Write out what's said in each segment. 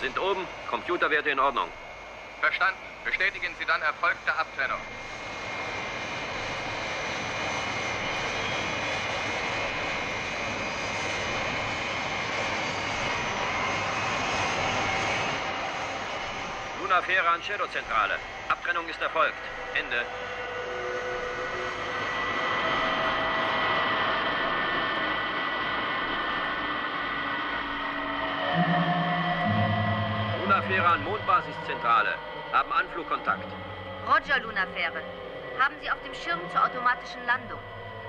Sind oben, Computerwerte in Ordnung. Verstanden. Bestätigen Sie dann erfolgte Abtrennung. Luna-Fähre an Shadow-Zentrale. Abtrennung ist erfolgt. Ende. Luna-Fähre an Mondbasiszentrale. Haben Anflugkontakt. Roger, Luna-Fähre. Haben Sie auf dem Schirm zur automatischen Landung.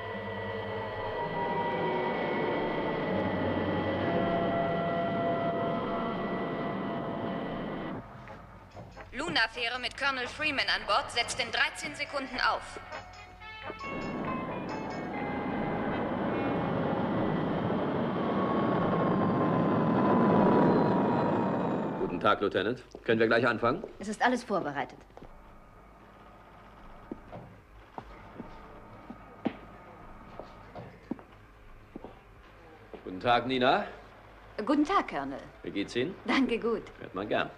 Luna-Fähre mit Colonel Freeman an Bord setzt in 13 Sekunden auf. Guten Tag, Lieutenant. Können wir gleich anfangen? Es ist alles vorbereitet. Guten Tag, Nina. Guten Tag, Colonel. Wie geht's Ihnen? Danke, gut. Hört man gern.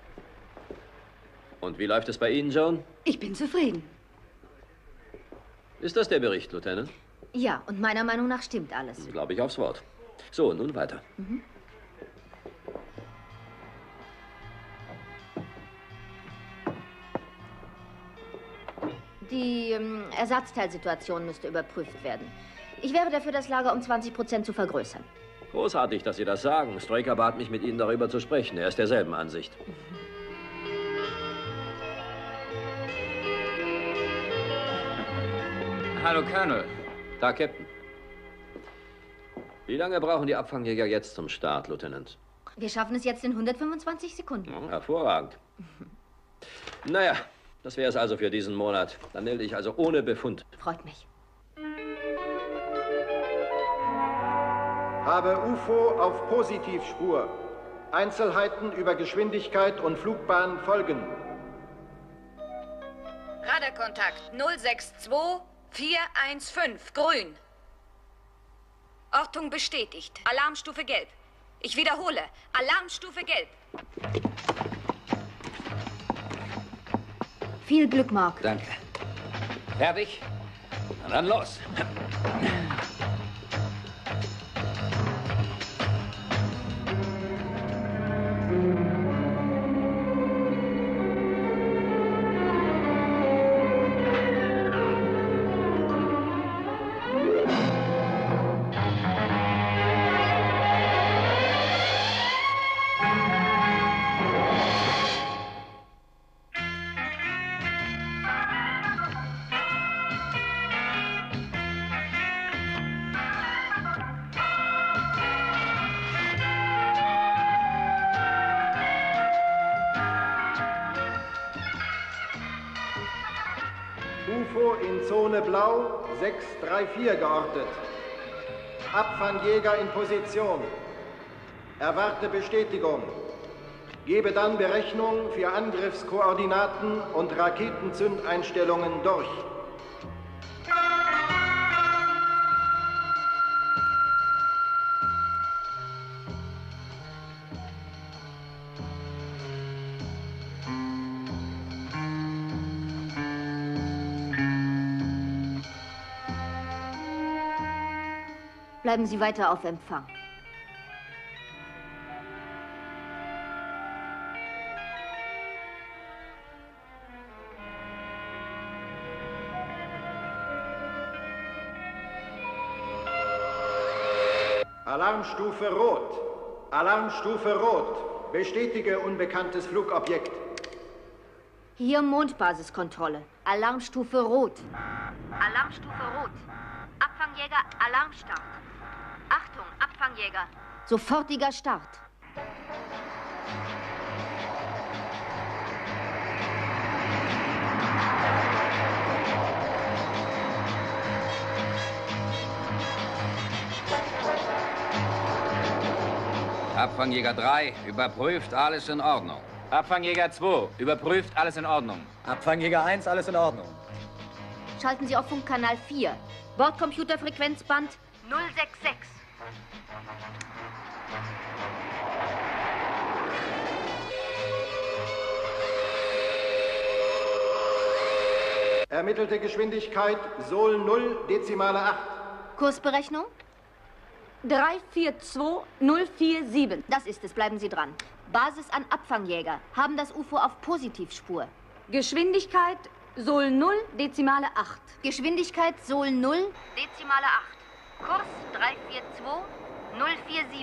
Und wie läuft es bei Ihnen, Joan? Ich bin zufrieden. Ist das der Bericht, Lieutenant? Ja, und meiner Meinung nach stimmt alles. Glaube ich aufs Wort. So, nun weiter. Die Ersatzteilsituation müsste überprüft werden. Ich wäre dafür, das Lager um 20% zu vergrößern. Großartig, dass Sie das sagen. Stoiker bat mich, mit Ihnen darüber zu sprechen. Er ist derselben Ansicht. Hallo, Colonel. Tag, Captain. Wie lange brauchen die Abfangjäger jetzt zum Start, Lieutenant? Wir schaffen es jetzt in 125 Sekunden. Hervorragend. Naja, das wäre es also für diesen Monat. Dann melde ich also ohne Befund. Freut mich. Habe UFO auf Positivspur. Einzelheiten über Geschwindigkeit und Flugbahn folgen. Radarkontakt 062415, grün. Ortung bestätigt. Alarmstufe gelb. Ich wiederhole, Alarmstufe gelb. Viel Glück, Mark. Danke. Fertig? Na dann los. UFO in Zone Blau 634 geortet. Abfangjäger in Position. Erwarte Bestätigung. Gebe dann Berechnung für Angriffskoordinaten und Raketenzündeinstellungen durch. Bleiben Sie weiter auf Empfang. Alarmstufe Rot. Alarmstufe Rot. Bestätige unbekanntes Flugobjekt. Hier Mondbasiskontrolle. Alarmstufe Rot. Alarmstufe Rot. Abfangjäger, Alarmstart. Achtung, Abfangjäger. Sofortiger Start. Abfangjäger 3, überprüft, alles in Ordnung. Abfangjäger 2, überprüft, alles in Ordnung. Abfangjäger 1, alles in Ordnung. Schalten Sie auf Funkkanal 4. Bordcomputerfrequenzband 066. Ermittelte Geschwindigkeit Sol 0, Dezimale 8. Kursberechnung? 342047. Das ist es, bleiben Sie dran. Basis an Abfangjäger. Haben das UFO auf Positivspur. Geschwindigkeit Sol 0, Dezimale 8. Geschwindigkeit Sol 0, Dezimale 8. Kurs 342047.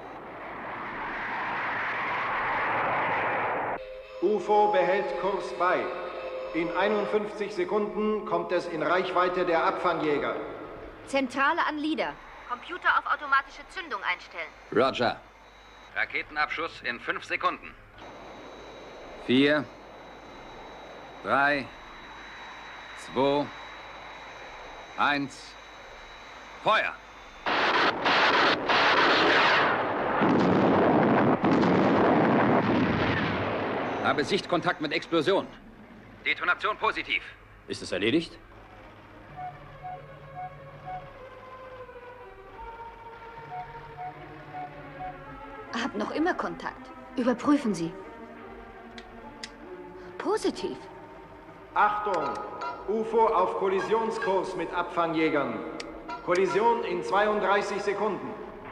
UFO behält Kurs bei. In 51 Sekunden kommt es in Reichweite der Abfangjäger. Zentrale an LEADER. Computer auf automatische Zündung einstellen. Roger. Raketenabschuss in 5 Sekunden. 4, 3, 2, 1, Feuer! Habe Sichtkontakt mit Explosion. Detonation positiv. Ist es erledigt? Hab noch immer Kontakt. Überprüfen Sie. Positiv. Achtung! UFO auf Kollisionskurs mit Abfangjägern. Kollision in 32 Sekunden.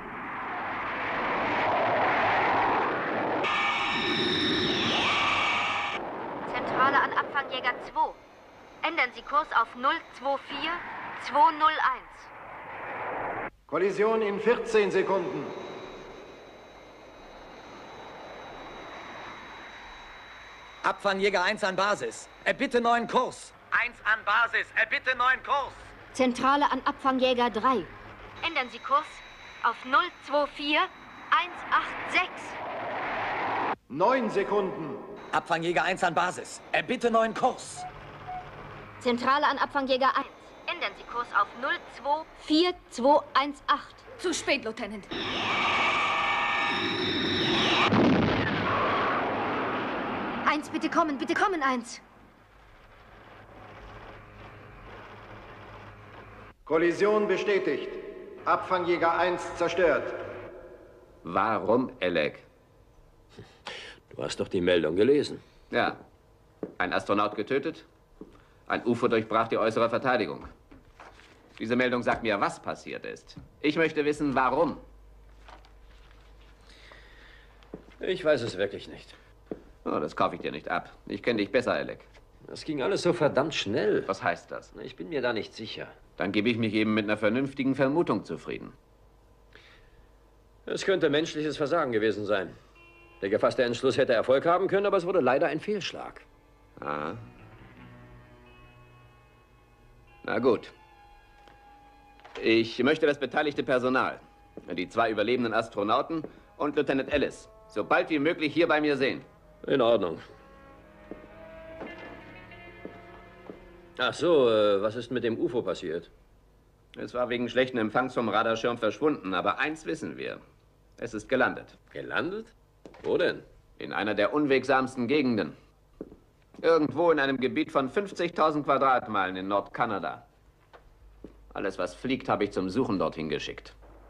Zentrale an Abfangjäger 2. Ändern Sie Kurs auf 024201. Kollision in 14 Sekunden. Abfangjäger 1 an Basis. Erbitte neuen Kurs. 1 an Basis. Erbitte neuen Kurs. Zentrale an Abfangjäger 3. Ändern Sie Kurs auf 024186. 9 Sekunden. Abfangjäger 1 an Basis. Erbitte neuen Kurs. Zentrale an Abfangjäger 1. Ändern Sie Kurs auf 024218. Zu spät, Lieutenant. Eins, bitte kommen, 1. Kollision bestätigt. Abfangjäger 1 zerstört. Warum, Alec? Du hast doch die Meldung gelesen. Ja. Ein Astronaut getötet? Ein UFO durchbrach die äußere Verteidigung. Diese Meldung sagt mir, was passiert ist. Ich möchte wissen, warum. Ich weiß es wirklich nicht. Oh, das kaufe ich dir nicht ab. Ich kenne dich besser, Alec. Das ging alles so verdammt schnell. Was heißt das? Ich bin mir da nicht sicher. Dann gebe ich mich eben mit einer vernünftigen Vermutung zufrieden. Es könnte menschliches Versagen gewesen sein. Der gefasste Entschluss hätte Erfolg haben können, aber es wurde leider ein Fehlschlag. Ah. Na gut. Ich möchte das beteiligte Personal, die 2 überlebenden Astronauten und Lieutenant Ellis, so bald wie möglich hier bei mir sehen. In Ordnung. Ach so, was ist mit dem UFO passiert? Es war wegen schlechten Empfangs vom Radarschirm verschwunden, aber eins wissen wir. Es ist gelandet. Gelandet? Wo denn? In einer der unwegsamsten Gegenden. Irgendwo in einem Gebiet von 50.000 Quadratmeilen in Nordkanada. Alles, was fliegt, habe ich zum Suchen dorthin geschickt.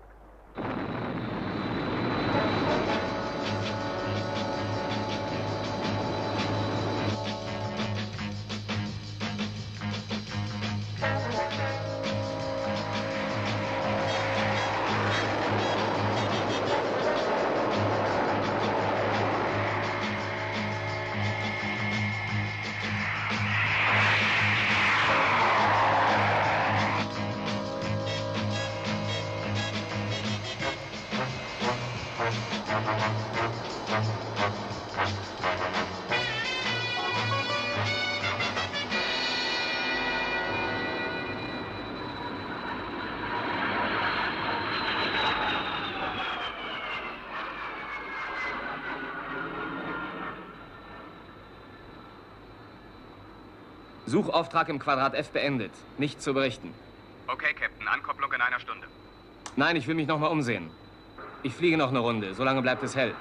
Suchauftrag im Quadrat F beendet. Nichts zu berichten. Okay, Captain. Ankopplung in 1 Stunde. Nein, ich will mich noch mal umsehen. Ich fliege noch eine Runde. Solange bleibt es hell.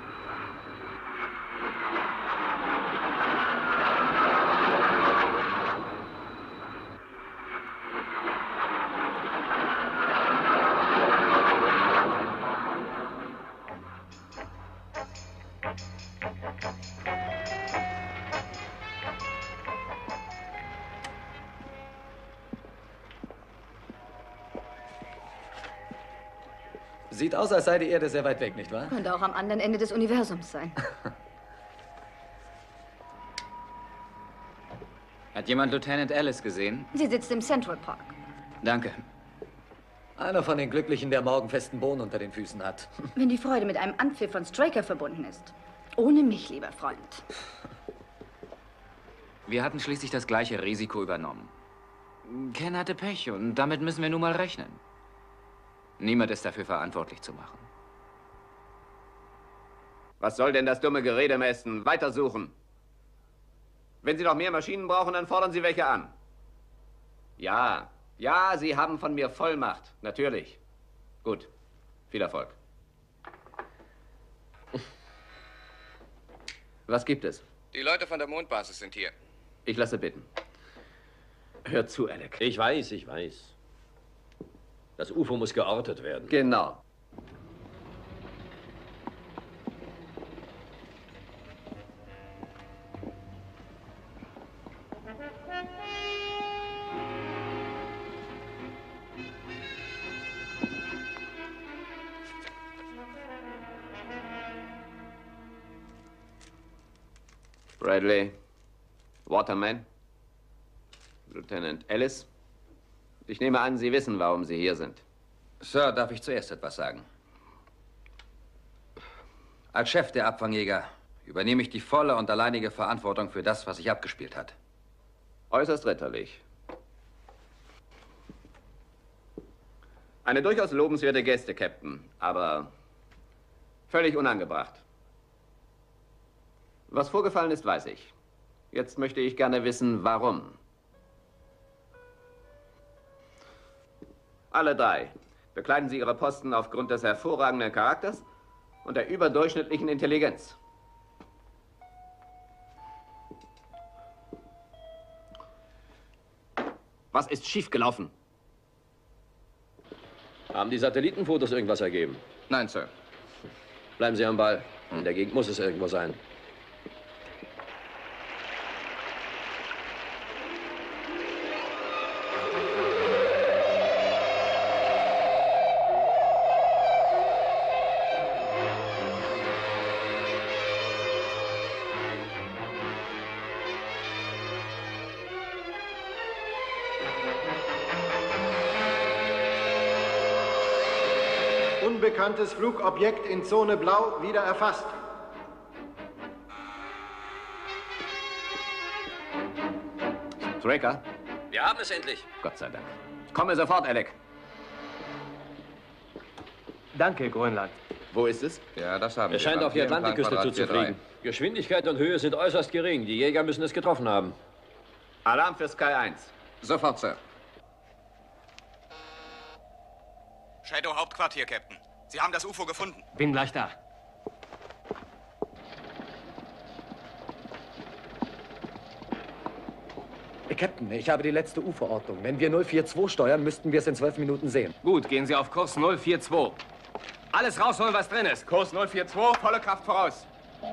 Sieht aus, als sei die Erde sehr weit weg, nicht wahr? Könnte auch am anderen Ende des Universums sein. Hat jemand Lieutenant Alice gesehen? Sie sitzt im Central Park. Danke. Einer von den Glücklichen, der morgen festen Boden unter den Füßen hat. Wenn die Freude mit einem Anpfiff von Straker verbunden ist. Ohne mich, lieber Freund. Wir hatten schließlich das gleiche Risiko übernommen. Ken hatte Pech und damit müssen wir nun mal rechnen. Niemand ist dafür verantwortlich zu machen. Was soll denn das dumme Gerede, Maston? Weitersuchen. Wenn Sie noch mehr Maschinen brauchen, dann fordern Sie welche an. Ja, ja, Sie haben von mir Vollmacht. Natürlich. Gut. Viel Erfolg. Was gibt es? Die Leute von der Mondbasis sind hier. Ich lasse bitten. Hör zu, Alec. Ich weiß. Das UFO muss geortet werden. Genau. Bradley, Waterman, Lieutenant Alice. Ich nehme an, Sie wissen, warum Sie hier sind. Sir, darf ich zuerst etwas sagen? Als Chef der Abfangjäger übernehme ich die volle und alleinige Verantwortung für das, was sich abgespielt hat. Äußerst ritterlich. Eine durchaus lobenswerte Geste, Captain, aber völlig unangebracht. Was vorgefallen ist, weiß ich. Jetzt möchte ich gerne wissen, warum. Alle drei bekleiden Sie Ihre Posten aufgrund des hervorragenden Charakters und der überdurchschnittlichen Intelligenz. Was ist schiefgelaufen? Haben die Satellitenfotos irgendwas ergeben? Nein, Sir. Bleiben Sie am Ball. In der Gegend muss es irgendwo sein. Unbekanntes Flugobjekt in Zone Blau wieder erfasst. Straker? Wir haben es endlich. Gott sei Dank. Komme sofort, Alec. Danke, Grönland. Wo ist es? Ja, das haben wir. Es scheint auf die Atlantikküste zuzufliegen. Geschwindigkeit und Höhe sind äußerst gering. Die Jäger müssen es getroffen haben. Alarm für Sky 1. Sofort, Sir. Shadow Hauptquartier, Captain. Sie haben das UFO gefunden. Bin gleich da. Captain, ich habe die letzte UFO-Ortung. Wenn wir 042 steuern, müssten wir es in 12 Minuten sehen. Gut, gehen Sie auf Kurs 042. Alles rausholen, was drin ist. Kurs 042, volle Kraft voraus.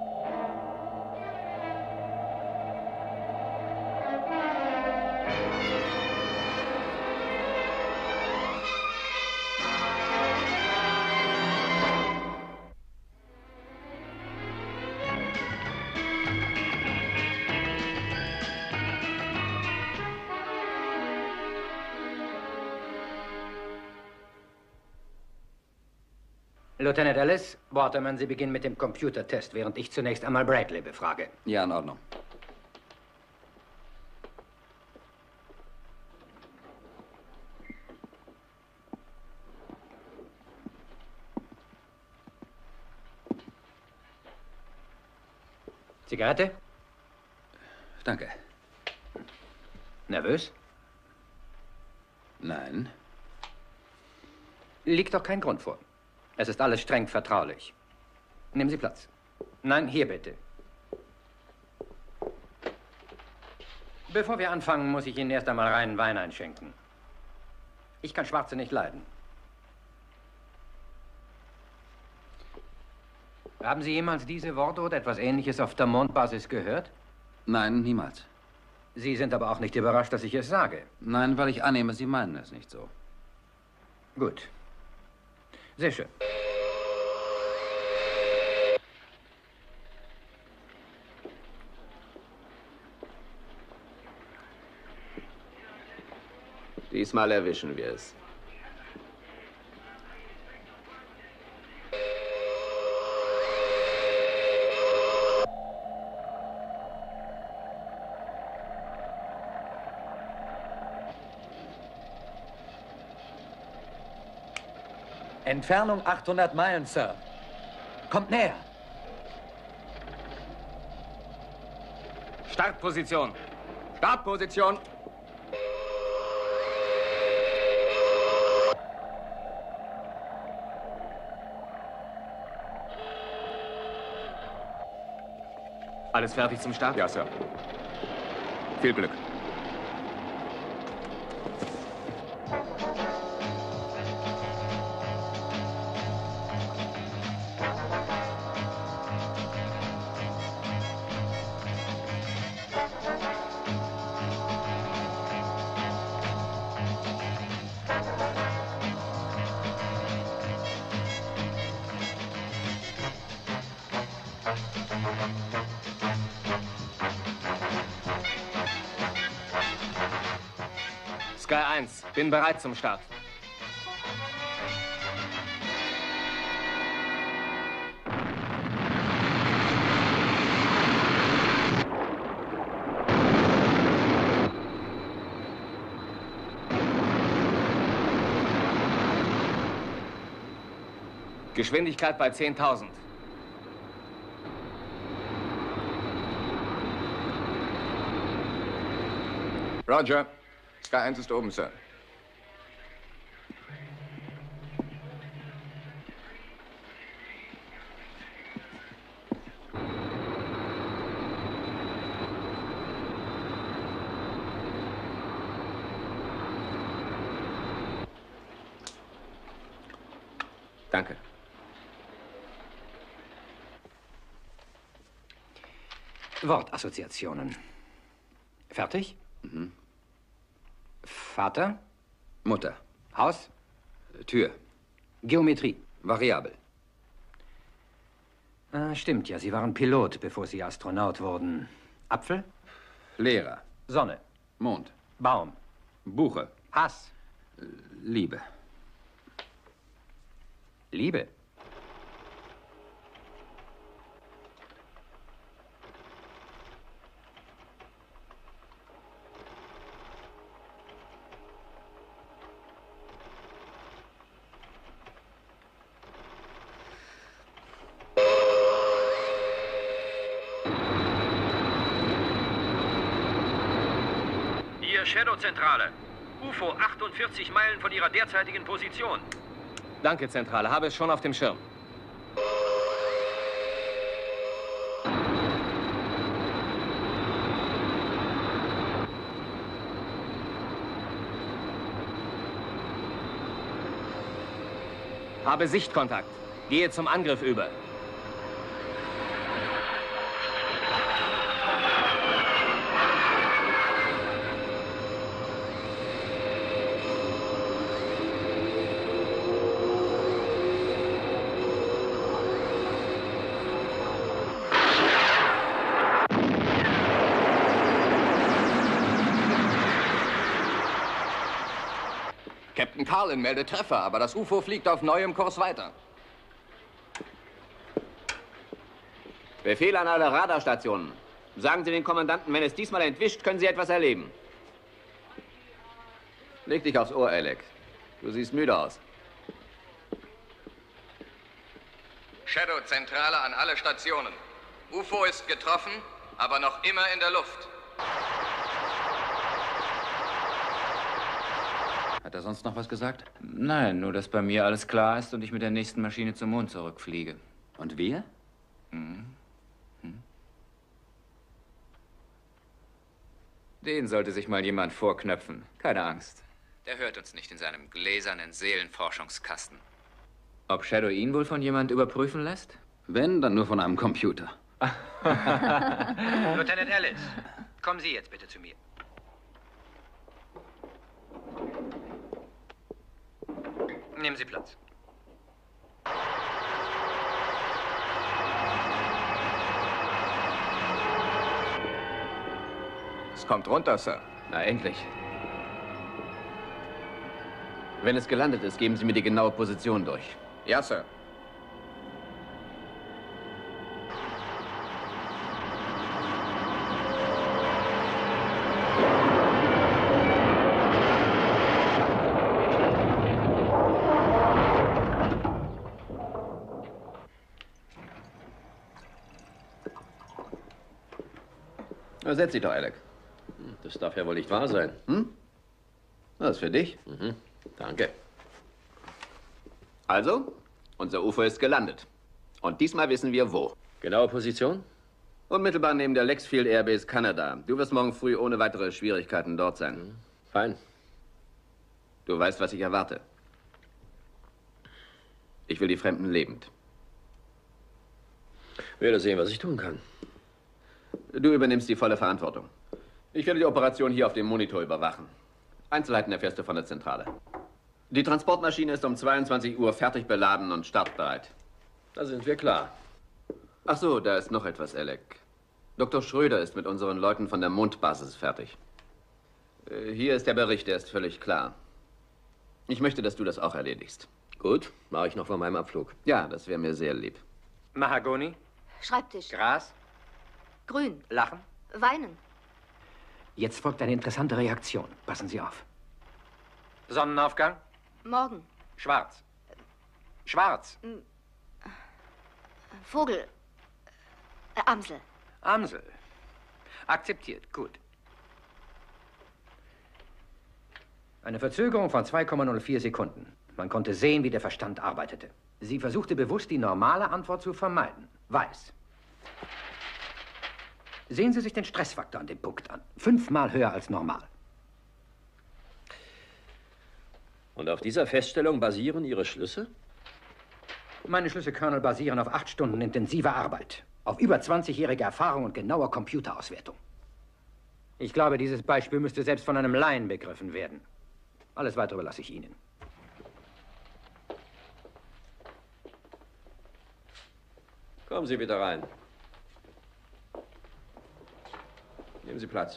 Lieutenant Alice, Waterman, Sie beginnen mit dem Computertest, während ich zunächst einmal Bradley befrage. Ja, in Ordnung. Zigarette? Danke. Nervös? Nein. Liegt doch kein Grund vor. Es ist alles streng vertraulich. Nehmen Sie Platz. Nein, hier bitte. Bevor wir anfangen, muss ich Ihnen erst einmal reinen Wein einschenken. Ich kann Schwarze nicht leiden. Haben Sie jemals diese Worte oder etwas Ähnliches auf der Mondbasis gehört? Nein, niemals. Sie sind aber auch nicht überrascht, dass ich es sage. Nein, weil ich annehme, Sie meinen es nicht so. Gut. Sehr schön. Diesmal erwischen wir es. Entfernung 800 Meilen, Sir. Kommt näher. Startposition. Startposition. Alles fertig zum Start? Ja, Sir. Viel Glück. Sky 1, bin bereit zum Start. Geschwindigkeit bei 10.000. Roger. Sky 1 ist oben, Sir. Danke. Wortassoziationen. Fertig? Mhm. Vater? Mutter. Haus? Tür. Geometrie? Variabel. Stimmt ja, Sie waren Pilot, bevor Sie Astronaut wurden. Apfel? Lehrer. Sonne? Mond. Baum? Buche. Hass? Liebe. Liebe? Shadow-Zentrale. UFO 48 Meilen von Ihrer derzeitigen Position. Danke, Zentrale. Habe es schon auf dem Schirm. Habe Sichtkontakt. Gehe zum Angriff über. Captain Carlin meldet Treffer, aber das UFO fliegt auf neuem Kurs weiter. Befehl an alle Radarstationen. Sagen Sie den Kommandanten, wenn es diesmal entwischt, können Sie etwas erleben. Leg dich aufs Ohr, Alex. Du siehst müde aus. Shadow-Zentrale an alle Stationen. UFO ist getroffen, aber noch immer in der Luft. Hat er sonst noch was gesagt? Nein, nur dass bei mir alles klar ist und ich mit der nächsten Maschine zum Mond zurückfliege. Und wir? Den sollte sich mal jemand vorknöpfen. Keine Angst. Der hört uns nicht in seinem gläsernen Seelenforschungskasten. Ob Shadow ihn wohl von jemand überprüfen lässt? Wenn, dann nur von einem Computer. Lieutenant Ellis, kommen Sie jetzt bitte zu mir. Nehmen Sie Platz. Es kommt runter, Sir. Na, endlich. Wenn es gelandet ist, geben Sie mir die genaue Position durch. Ja, Sir. Na, setz dich doch, Alec. Das darf ja wohl nicht wahr sein. Hm? Das ist für dich. Mhm. Danke. Also, unser UFO ist gelandet. Und diesmal wissen wir, wo. Genaue Position? Unmittelbar neben der Lexfield Airbase Kanada. Du wirst morgen früh ohne weitere Schwierigkeiten dort sein. Fein. Du weißt, was ich erwarte. Ich will die Fremden lebend. Ich werde sehen, was ich tun kann. Du übernimmst die volle Verantwortung. Ich werde die Operation hier auf dem Monitor überwachen. Einzelheiten erfährst du von der Zentrale. Die Transportmaschine ist um 22 Uhr fertig beladen und startbereit. Da sind wir klar. Ach so, da ist noch etwas, Alec. Dr. Schröder ist mit unseren Leuten von der Mondbasis fertig. Hier ist der Bericht, der ist völlig klar. Ich möchte, dass du das auch erledigst. Gut, mache ich noch vor meinem Abflug. Ja, das wäre mir sehr lieb. Mahagoni? Schreibtisch. Gras? Grün. Lachen? Weinen. Jetzt folgt eine interessante Reaktion. Passen Sie auf. Sonnenaufgang? Morgen. Schwarz. Schwarz. Vogel. Amsel. Amsel. Akzeptiert. Gut. Eine Verzögerung von 2,04 Sekunden. Man konnte sehen, wie der Verstand arbeitete. Sie versuchte bewusst, die normale Antwort zu vermeiden. Weiß. Sehen Sie sich den Stressfaktor an dem Punkt an. 5-mal höher als normal. Und auf dieser Feststellung basieren Ihre Schlüsse? Meine Schlüsse, Colonel, basieren auf 8 Stunden intensiver Arbeit. Auf über 20-jährige Erfahrung und genauer Computerauswertung. Ich glaube, dieses Beispiel müsste selbst von einem Laien begriffen werden. Alles Weitere überlasse ich Ihnen. Kommen Sie bitte rein. Nehmen Sie Platz.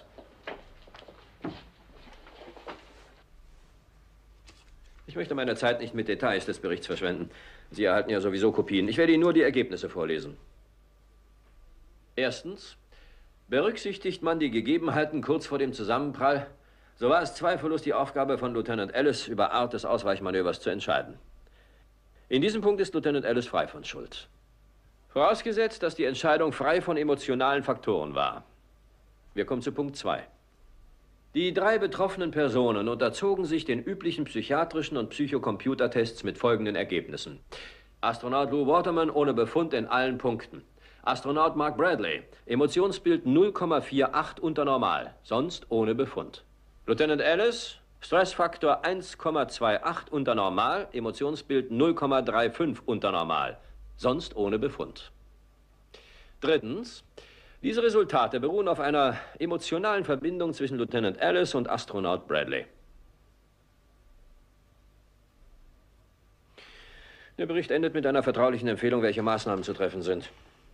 Ich möchte meine Zeit nicht mit Details des Berichts verschwenden. Sie erhalten ja sowieso Kopien. Ich werde Ihnen nur die Ergebnisse vorlesen. Erstens. Berücksichtigt man die Gegebenheiten kurz vor dem Zusammenprall, so war es zweifellos die Aufgabe von Lieutenant Ellis, über Art des Ausweichmanövers zu entscheiden. In diesem Punkt ist Lieutenant Ellis frei von Schuld. Vorausgesetzt, dass die Entscheidung frei von emotionalen Faktoren war. Wir kommen zu Punkt 2. Die 3 betroffenen Personen unterzogen sich den üblichen psychiatrischen und Psychocomputertests mit folgenden Ergebnissen. Astronaut Lou Waterman ohne Befund in allen Punkten. Astronaut Mark Bradley, Emotionsbild 0,48 unter normal, sonst ohne Befund. Lieutenant Ellis, Stressfaktor 1,28 unter normal, Emotionsbild 0,35 unter normal, sonst ohne Befund. Drittens. Diese Resultate beruhen auf einer emotionalen Verbindung zwischen Lieutenant Ellis und Astronaut Bradley. Der Bericht endet mit einer vertraulichen Empfehlung, welche Maßnahmen zu treffen sind.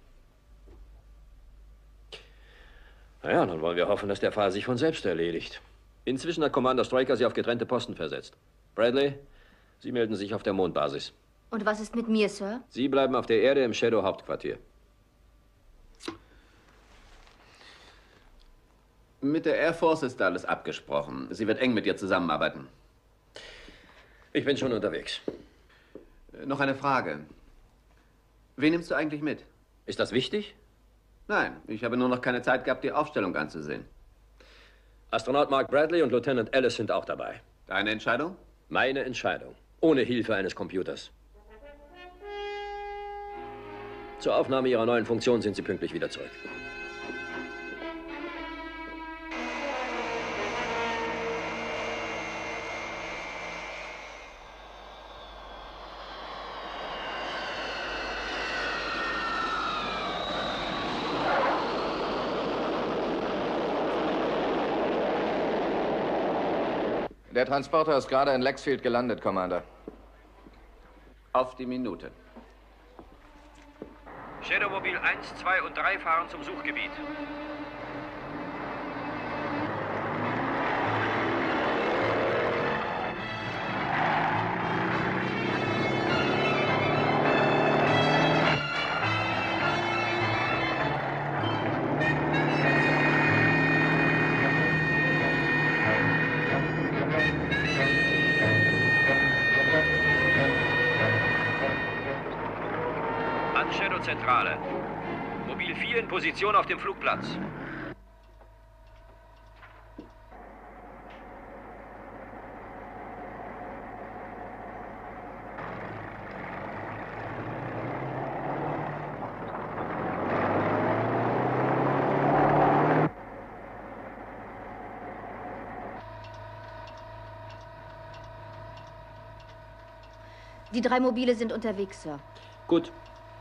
Naja, nun wollen wir hoffen, dass der Fall sich von selbst erledigt. Inzwischen hat Commander Stryker Sie auf getrennte Posten versetzt. Bradley, Sie melden sich auf der Mondbasis. Und was ist mit mir, Sir? Sie bleiben auf der Erde im Shadow-Hauptquartier. Mit der Air Force ist alles abgesprochen. Sie wird eng mit dir zusammenarbeiten. Ich bin schon unterwegs. Noch eine Frage. Wen nimmst du eigentlich mit? Ist das wichtig? Nein, ich habe nur noch keine Zeit gehabt, die Aufstellung anzusehen. Astronaut Mark Bradley und Lieutenant Ellis sind auch dabei. Deine Entscheidung? Meine Entscheidung. Ohne Hilfe eines Computers. Zur Aufnahme Ihrer neuen Funktion sind Sie pünktlich wieder zurück. Der Transporter ist gerade in Lexfield gelandet, Commander. Auf die Minute. Shadowmobil 1, 2 und 3 fahren zum Suchgebiet. Zentrale. Mobil 4 in Position auf dem Flugplatz. Die 3 Mobile sind unterwegs, Sir. Gut.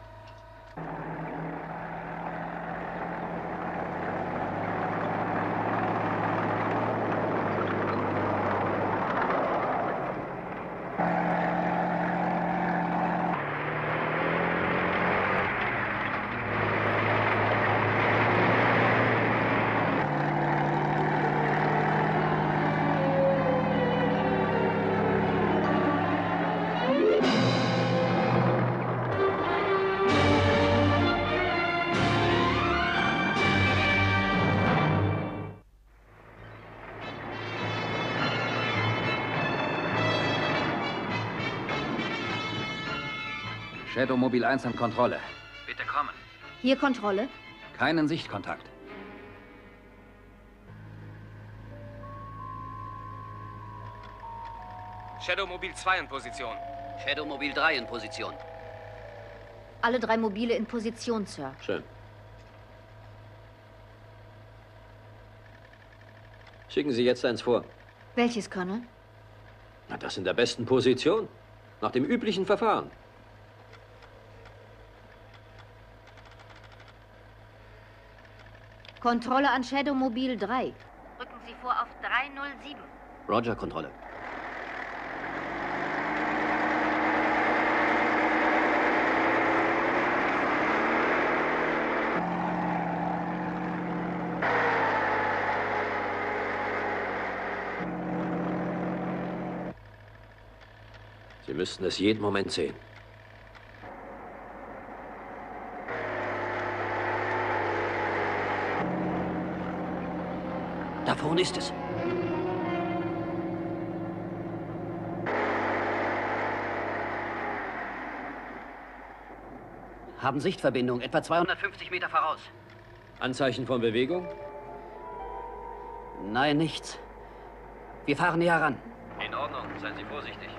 Shadow Mobil 1 an Kontrolle. Bitte kommen. Hier Kontrolle. Keinen Sichtkontakt. Shadow Mobil 2 in Position. Shadow Mobil 3 in Position. Alle 3 Mobile in Position, Sir. Schön. Schicken Sie jetzt eins vor. Welches, Colonel? Na, das in der besten Position. Nach dem üblichen Verfahren. Kontrolle an Shadow Mobil 3. Rücken Sie vor auf 307. Roger, Kontrolle. Sie müssten es jeden Moment sehen. Da vorne ist es. Haben Sichtverbindung, etwa 250 Meter voraus. Anzeichen von Bewegung? Nein, nichts. Wir fahren näher ran. In Ordnung, seien Sie vorsichtig.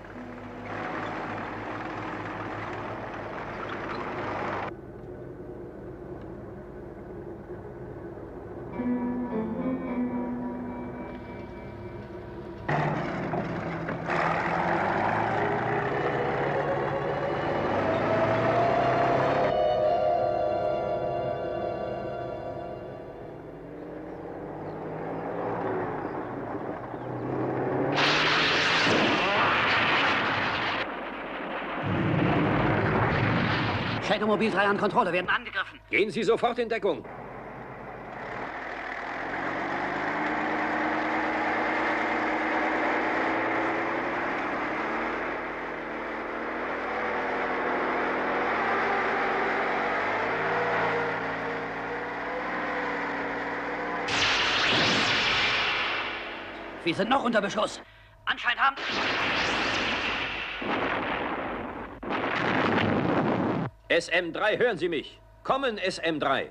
Shadow Mobil 3 an Kontrolle, werden angegriffen. Gehen Sie sofort in Deckung. Wir sind noch unter Beschuss. Anscheinend haben... SM3, hören Sie mich. Kommen, SM3.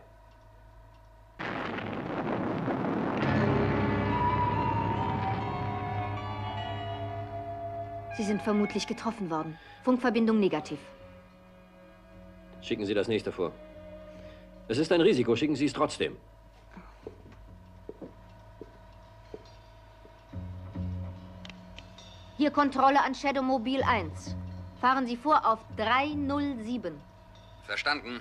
Sie sind vermutlich getroffen worden. Funkverbindung negativ. Schicken Sie das nächste vor. Es ist ein Risiko, schicken Sie es trotzdem. Hier Kontrolle an Shadow Mobil 1. Fahren Sie vor auf 307. Verstanden.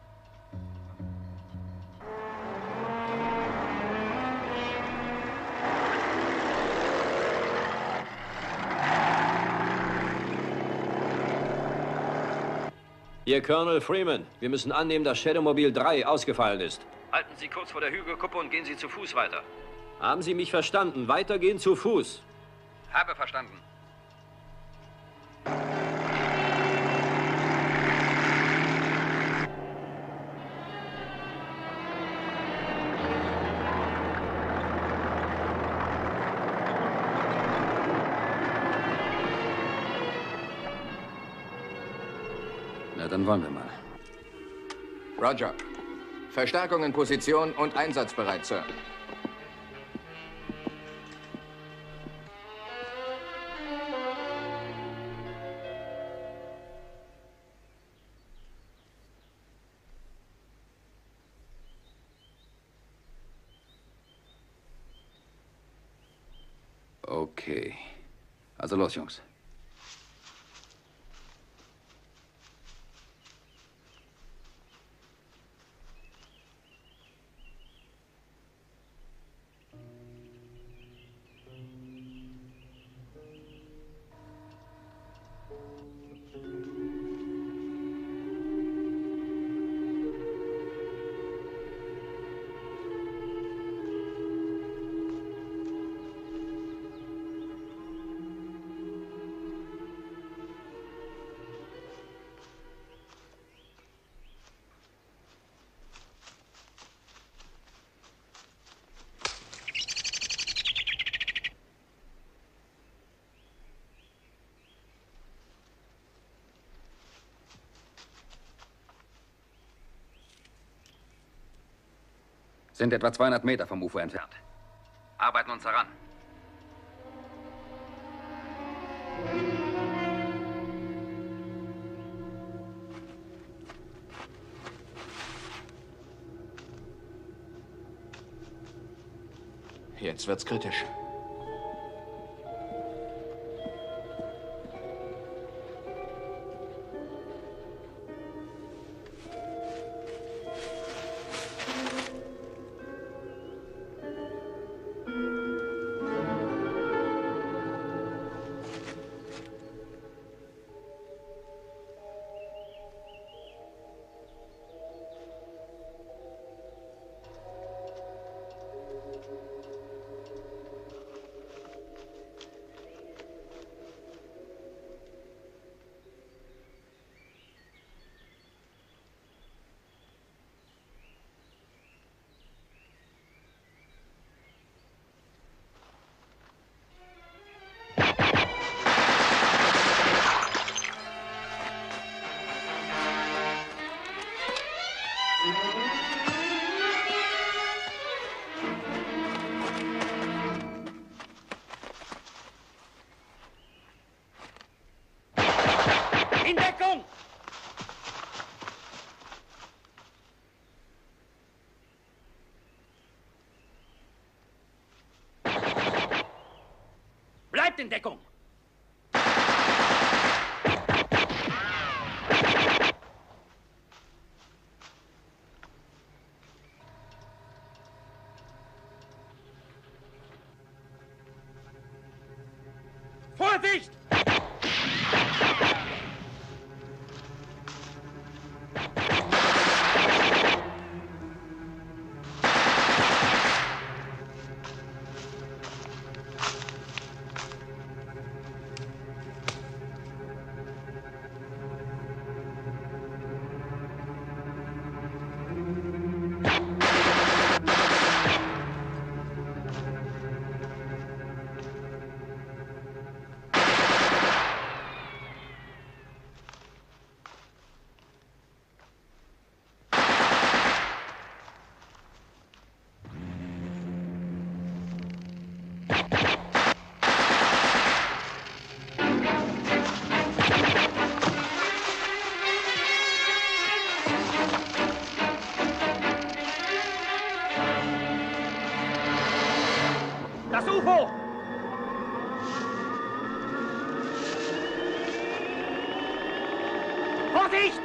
Hier Colonel Freeman. Wir müssen annehmen, dass Shadow Mobil 3 ausgefallen ist. Halten Sie kurz vor der Hügelkuppe und gehen Sie zu Fuß weiter. Haben Sie mich verstanden? Weitergehen zu Fuß. Habe verstanden. Na, dann wollen wir mal. Roger. Verstärkung in Position und einsatzbereit, Sir. Okay. Also los, Jungs. Sind etwa 200 Meter vom Ufer entfernt. Arbeiten uns heran. Jetzt wird's kritisch. In Deckung! Bleibt in Deckung! Vorsicht! Das UFO! Vorsicht!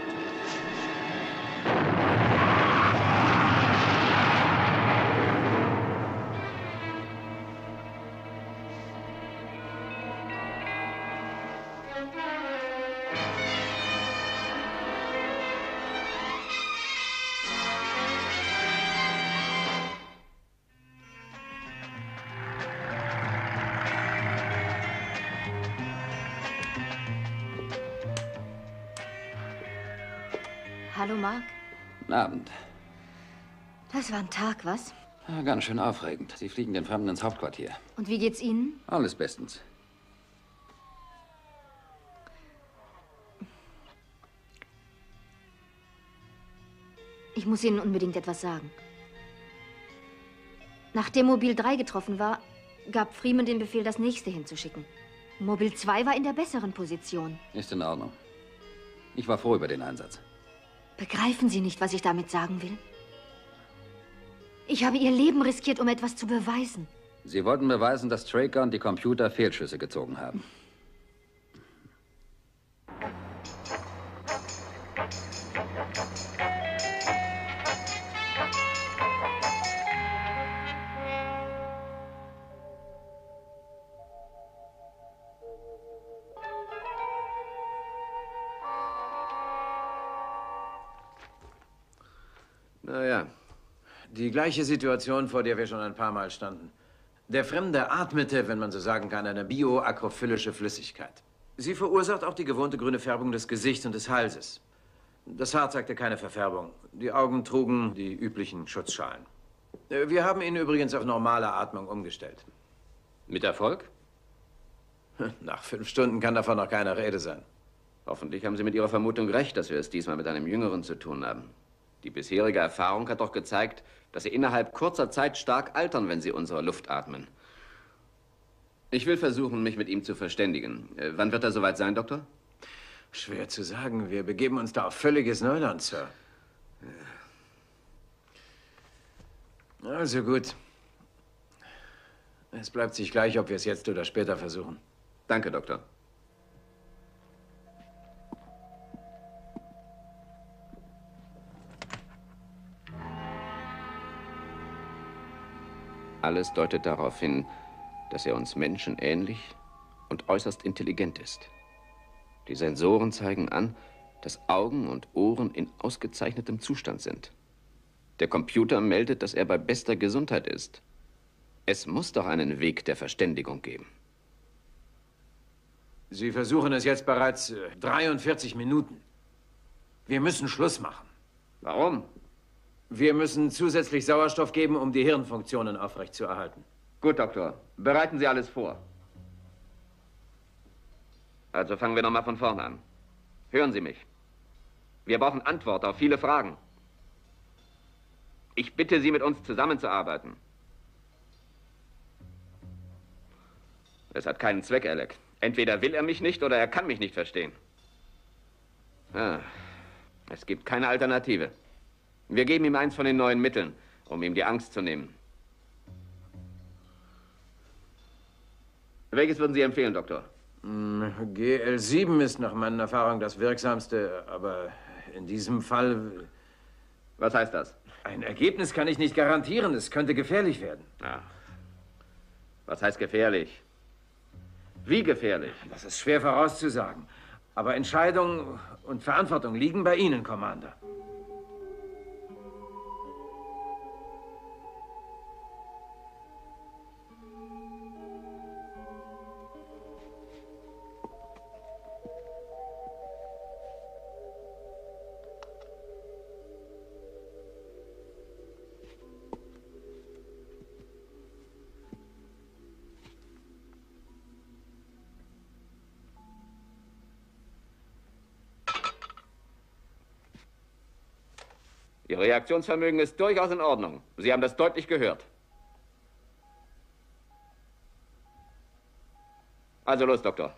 Hallo, Mark. Guten Abend. Das war ein Tag, was? Ja, ganz schön aufregend. Sie fliegen den Fremden ins Hauptquartier. Und wie geht's Ihnen? Alles bestens. Ich muss Ihnen unbedingt etwas sagen. Nachdem Mobil 3 getroffen war, gab Freeman den Befehl, das nächste hinzuschicken. Mobil 2 war in der besseren Position. Ist in Ordnung. Ich war froh über den Einsatz. Begreifen Sie nicht, was ich damit sagen will? Ich habe Ihr Leben riskiert, um etwas zu beweisen. Sie wollten beweisen, dass Traker und die Computer Fehlschlüsse gezogen haben. Naja, die gleiche Situation, vor der wir schon ein paar Mal standen. Der Fremde atmete, wenn man so sagen kann, eine bioakrofyllische Flüssigkeit. Sie verursacht auch die gewohnte grüne Färbung des Gesichts und des Halses. Das Haar zeigte keine Verfärbung. Die Augen trugen die üblichen Schutzschalen. Wir haben ihn übrigens auf normale Atmung umgestellt. Mit Erfolg? Nach 5 Stunden kann davon noch keine Rede sein. Hoffentlich haben Sie mit Ihrer Vermutung recht, dass wir es diesmal mit einem Jüngeren zu tun haben. Die bisherige Erfahrung hat doch gezeigt, dass Sie innerhalb kurzer Zeit stark altern, wenn Sie unsere Luft atmen. Ich will versuchen, mich mit ihm zu verständigen. Wann wird er soweit sein, Doktor? Schwer zu sagen. Wir begeben uns da auf völliges Neuland, Sir. Also gut. Es bleibt sich gleich, ob wir es jetzt oder später versuchen. Danke, Doktor. Alles deutet darauf hin, dass er uns Menschen ähnlich und äußerst intelligent ist. Die Sensoren zeigen an, dass Augen und Ohren in ausgezeichnetem Zustand sind. Der Computer meldet, dass er bei bester Gesundheit ist. Es muss doch einen Weg der Verständigung geben. Sie versuchen es jetzt bereits 43 Minuten. Wir müssen Schluss machen. Warum? Wir müssen zusätzlich Sauerstoff geben, um die Hirnfunktionen aufrechtzuerhalten. Gut, Doktor. Bereiten Sie alles vor. Also fangen wir nochmal von vorne an. Hören Sie mich. Wir brauchen Antwort auf viele Fragen. Ich bitte Sie, mit uns zusammenzuarbeiten. Es hat keinen Zweck, Alec. Entweder will er mich nicht oder er kann mich nicht verstehen. Es gibt keine Alternative. Wir geben ihm eins von den neuen Mitteln, um ihm die Angst zu nehmen. Welches würden Sie empfehlen, Doktor? GL7 ist nach meinen Erfahrungen das wirksamste, aber in diesem Fall... Was heißt das? Ein Ergebnis kann ich nicht garantieren. Es könnte gefährlich werden. Ach. Was heißt gefährlich? Wie gefährlich? Das ist schwer vorauszusagen. Aber Entscheidung und Verantwortung liegen bei Ihnen, Commander. Ihr Reaktionsvermögen ist durchaus in Ordnung. Sie haben das deutlich gehört. Also los, Doktor.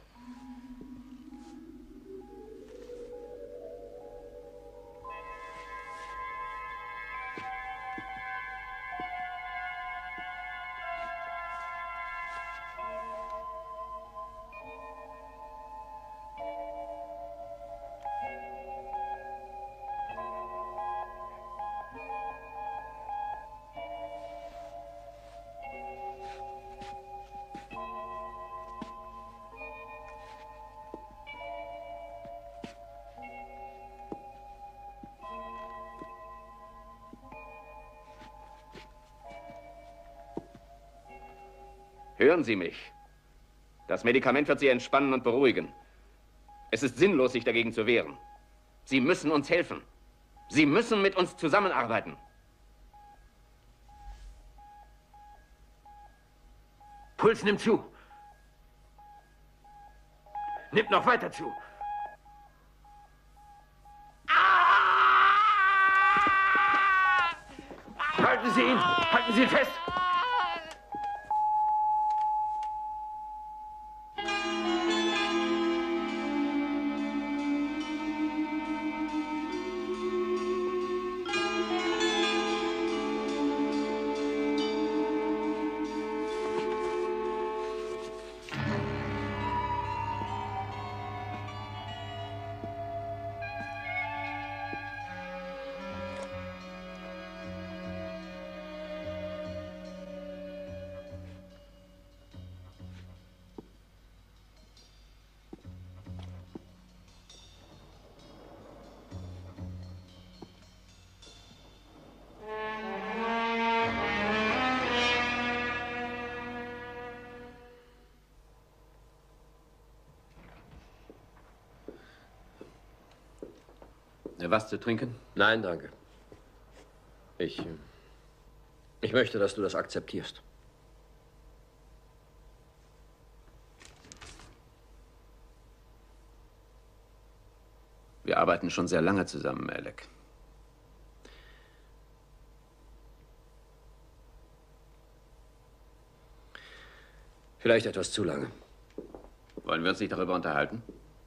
Hören Sie mich. Das Medikament wird Sie entspannen und beruhigen. Es ist sinnlos, sich dagegen zu wehren. Sie müssen uns helfen. Sie müssen mit uns zusammenarbeiten. Puls nimmt zu. Nimmt noch weiter zu. Halten Sie ihn! Halten Sie ihn fest! Was zu trinken? Nein, danke. Ich möchte, dass du das akzeptierst. Wir arbeiten schon sehr lange zusammen, Alec. Vielleicht etwas zu lange. Wollen wir uns nicht darüber unterhalten?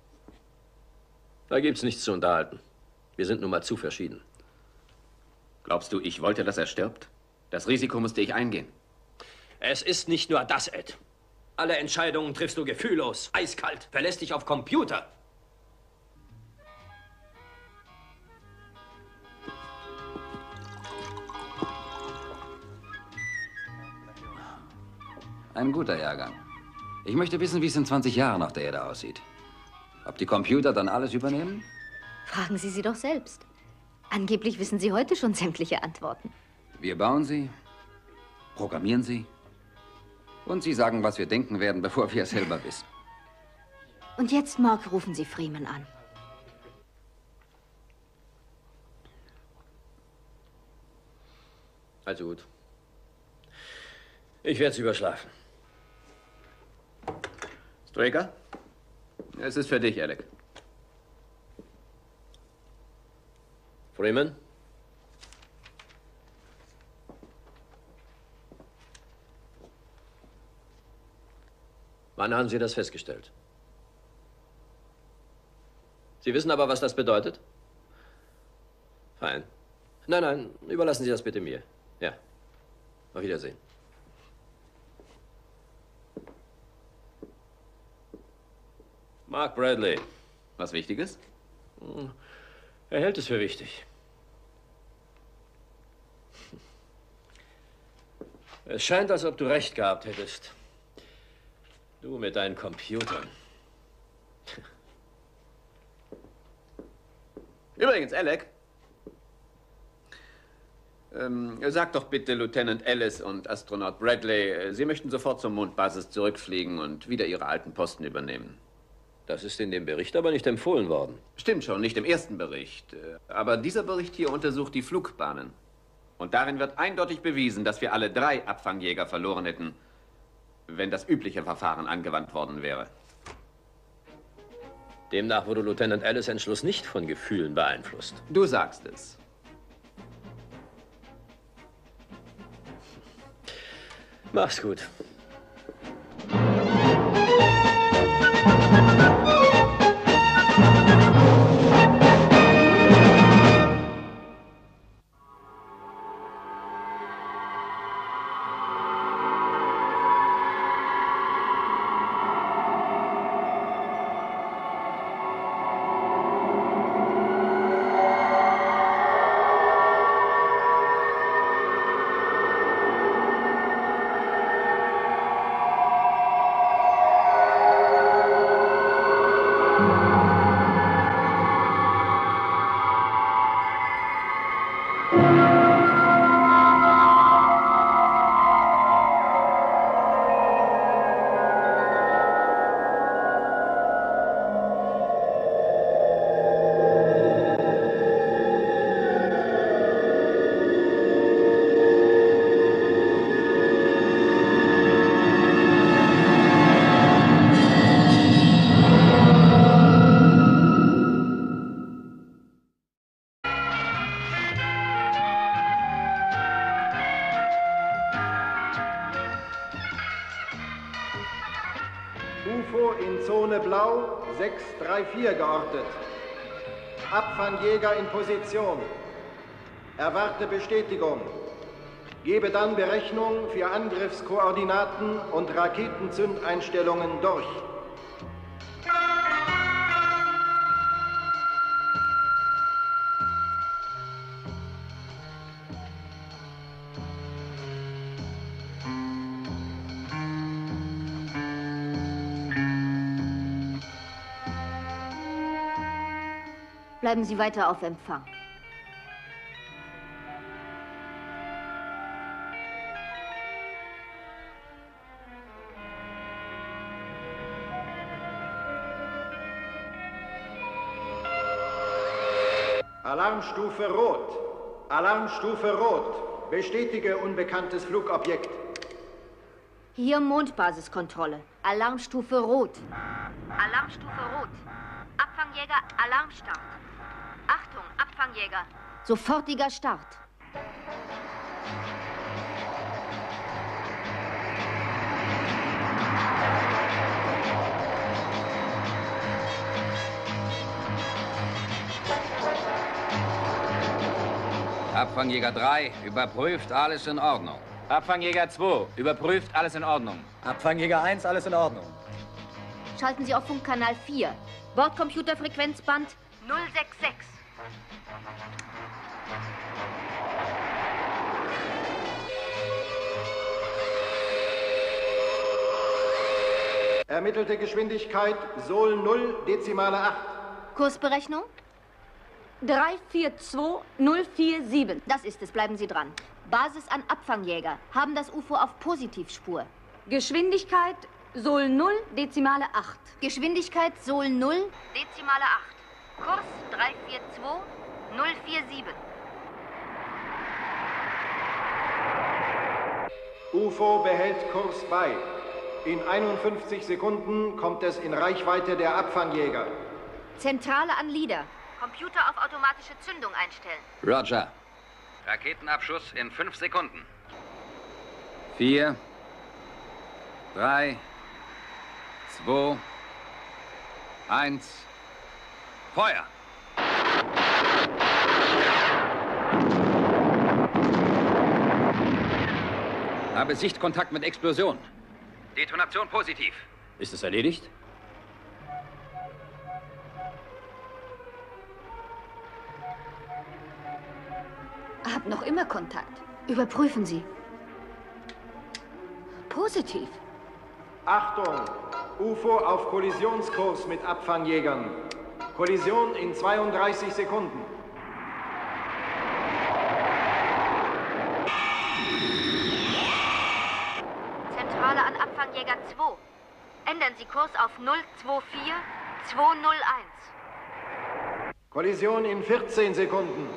Da gibt's nichts zu unterhalten. Wir sind nun mal zu verschieden. Glaubst du, ich wollte, dass er stirbt? Das Risiko musste ich eingehen. Es ist nicht nur das, Ed. Alle Entscheidungen triffst du gefühllos, eiskalt, verlässt dich auf Computer. Ein guter Jahrgang. Ich möchte wissen, wie es in 20 Jahren auf der Erde aussieht. Ob die Computer dann alles übernehmen? Fragen Sie sie doch selbst. Angeblich wissen Sie heute schon sämtliche Antworten. Wir bauen sie, programmieren sie und sie sagen, was wir denken werden, bevor wir es selber wissen. Und jetzt, Mark, rufen Sie Freeman an. Also gut. Ich werde es überschlafen. Straker? Es ist für dich, Alec. Freeman? Wann haben Sie das festgestellt? Sie wissen aber, was das bedeutet? Fein. Nein, nein, überlassen Sie das bitte mir. Ja. Auf Wiedersehen. Mark Bradley. Was Wichtiges? Er hält es für wichtig. Es scheint, als ob du recht gehabt hättest. Du mit deinen Computern. Übrigens, Alec. Sag doch bitte Lieutenant Ellis und Astronaut Bradley, Sie möchten sofort zur Mondbasis zurückfliegen und wieder Ihre alten Posten übernehmen. Das ist in dem Bericht aber nicht empfohlen worden. Stimmt schon, nicht im ersten Bericht. Aber dieser Bericht hier untersucht die Flugbahnen. Und darin wird eindeutig bewiesen, dass wir alle 3 Abfangjäger verloren hätten, wenn das übliche Verfahren angewandt worden wäre. Demnach wurde Lieutenant Ellis' Entschluss nicht von Gefühlen beeinflusst. Du sagst es. Mach's gut. UFO in Zone Blau 634 geortet. Abfangjäger in Position. Erwarte Bestätigung. Gebe dann Berechnung für Angriffskoordinaten und Raketenzündeinstellungen durch. Bleiben Sie weiter auf Empfang. Alarmstufe Rot. Alarmstufe Rot. Bestätige unbekanntes Flugobjekt. Hier Mondbasiskontrolle. Alarmstufe Rot. Alarmstufe Rot. Abfangjäger, Alarmstart. Achtung, Abfangjäger. Sofortiger Start. Abfangjäger 3, überprüft, alles in Ordnung. Abfangjäger 2, überprüft, alles in Ordnung. Abfangjäger 1, alles in Ordnung. Schalten Sie auf Funkkanal 4. Bordcomputerfrequenzband 066. Ermittelte Geschwindigkeit Sol 0, Dezimale 8. Kursberechnung? 342047. Das ist es, bleiben Sie dran. Basis an Abfangjäger. Haben das UFO auf Positivspur. Geschwindigkeit Sol 0, Dezimale 8. Geschwindigkeit Sol 0, Dezimale 8. Kurs 342047. UFO behält Kurs bei. In 51 Sekunden kommt es in Reichweite der Abfangjäger. Zentrale an LEADER. Computer auf automatische Zündung einstellen. Roger. Raketenabschuss in 5 Sekunden. 4, 3, 2, 1, Feuer! Habe Sichtkontakt mit Explosion. Detonation positiv. Ist es erledigt? Hab noch immer Kontakt. Überprüfen Sie. Positiv. Achtung! UFO auf Kollisionskurs mit Abfangjägern. Kollision in 32 Sekunden. Zentrale an Abfangjäger 2. Ändern Sie Kurs auf 024201. Kollision in 14 Sekunden.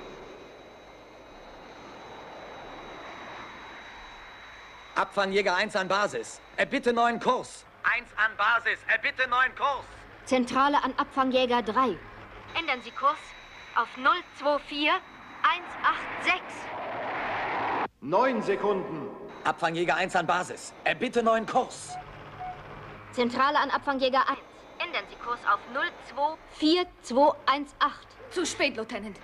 Abfangjäger 1 an Basis. Erbitte neuen Kurs. 1 an Basis. Erbitte neuen Kurs. Zentrale an Abfangjäger 3. Ändern Sie Kurs auf 024186. 9 Sekunden. Abfangjäger 1 an Basis. Erbitte neuen Kurs. Zentrale an Abfangjäger 1. Ändern Sie Kurs auf 024218. Zu spät, Lieutenant.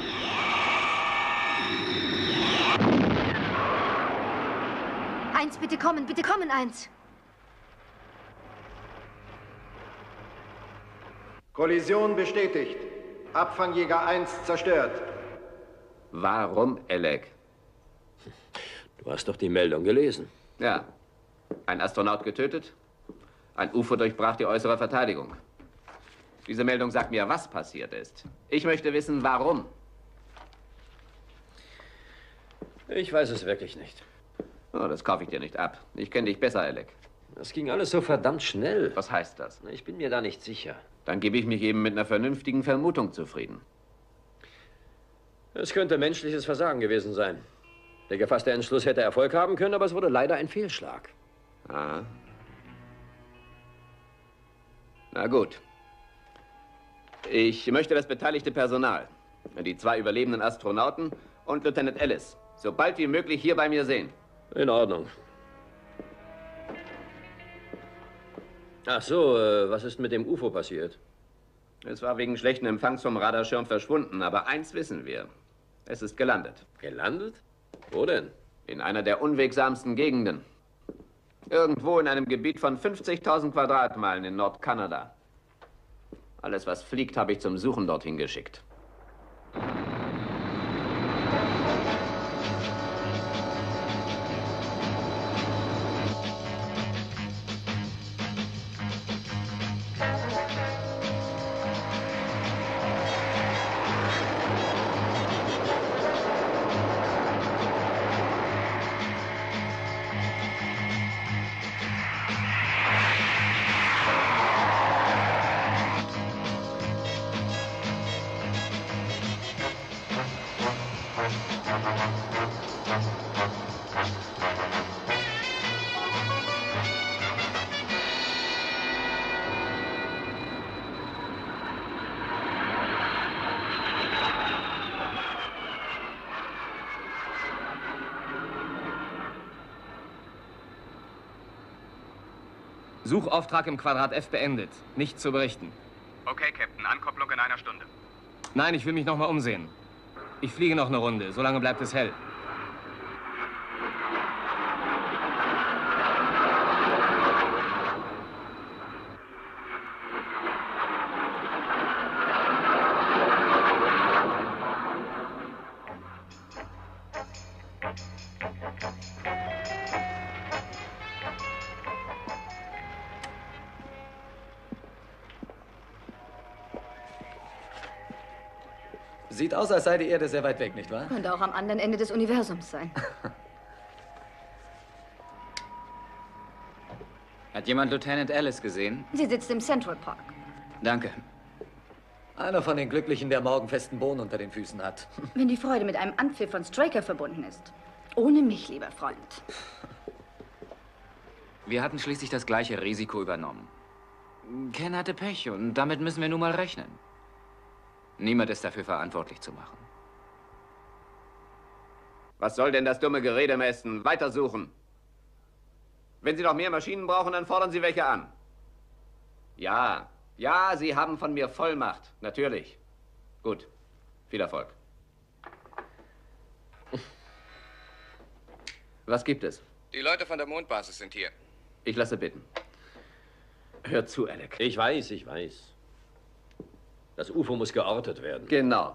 Eins, bitte kommen, 1. Kollision bestätigt. Abfangjäger 1 zerstört. Warum, Alec? Du hast doch die Meldung gelesen. Ja. Ein Astronaut getötet, ein UFO durchbrach die äußere Verteidigung. Diese Meldung sagt mir, was passiert ist. Ich möchte wissen, warum. Ich weiß es wirklich nicht. Oh, das kaufe ich dir nicht ab. Ich kenne dich besser, Alec. Das ging alles so verdammt schnell. Was heißt das? Ich bin mir da nicht sicher. Dann gebe ich mich eben mit einer vernünftigen Vermutung zufrieden. Es könnte menschliches Versagen gewesen sein. Der gefasste Entschluss hätte Erfolg haben können, aber es wurde leider ein Fehlschlag. Ah. Na gut. Ich möchte das beteiligte Personal, die 2 überlebenden Astronauten und Lieutenant Ellis, so bald wie möglich hier bei mir sehen. In Ordnung. Ach so, was ist mit dem UFO passiert? Es war wegen schlechten Empfangs vom Radarschirm verschwunden, aber eins wissen wir. Es ist gelandet. Gelandet? Wo denn? In einer der unwegsamsten Gegenden. Irgendwo in einem Gebiet von 50.000 Quadratmeilen in Nordkanada. Alles, was fliegt, habe ich zum Suchen dorthin geschickt. Suchauftrag im Quadrat F beendet. Nichts zu berichten. Okay, Captain. Ankopplung in einer Stunde. Nein, ich will mich noch mal umsehen. Ich fliege noch eine Runde. Solange bleibt es hell. Sieht aus, als sei die Erde sehr weit weg, nicht wahr? Könnte auch am anderen Ende des Universums sein. Hat jemand Lieutenant Alice gesehen? Sie sitzt im Central Park. Danke. Einer von den Glücklichen, der morgen festen Boden unter den Füßen hat. Wenn die Freude mit einem Anpfiff von Straker verbunden ist. Ohne mich, lieber Freund. Wir hatten schließlich das gleiche Risiko übernommen. Ken hatte Pech und damit müssen wir nun mal rechnen. Niemand ist dafür verantwortlich zu machen. Was soll denn das dumme Gerede messen? Weitersuchen. Wenn Sie noch mehr Maschinen brauchen, dann fordern Sie welche an. Ja, ja, Sie haben von mir Vollmacht. Natürlich. Gut. Viel Erfolg. Was gibt es? Die Leute von der Mondbasis sind hier. Ich lasse bitten. Hör zu, Alec. Ich weiß, ich weiß. Das UFO muss geortet werden. Genau.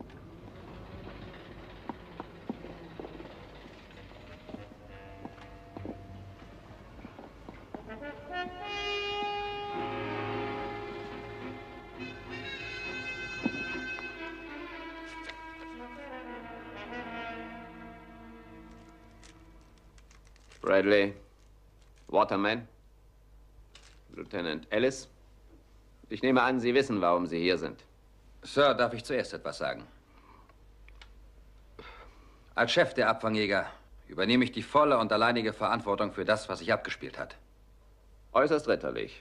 Bradley, Waterman, Lieutenant Alice. Ich nehme an, Sie wissen, warum Sie hier sind. Sir, darf ich zuerst etwas sagen? Als Chef der Abfangjäger übernehme ich die volle und alleinige Verantwortung für das, was sich abgespielt hat. Äußerst ritterlich.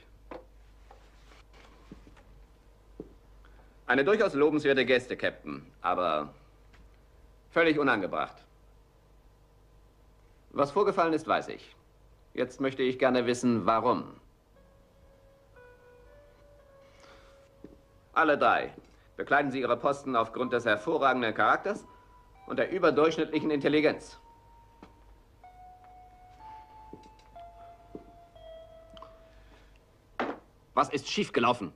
Eine durchaus lobenswerte Geste, Captain, aber völlig unangebracht. Was vorgefallen ist, weiß ich. Jetzt möchte ich gerne wissen, warum. Alle drei. Bekleiden Sie Ihre Posten aufgrund des hervorragenden Charakters und der überdurchschnittlichen Intelligenz. Was ist schiefgelaufen?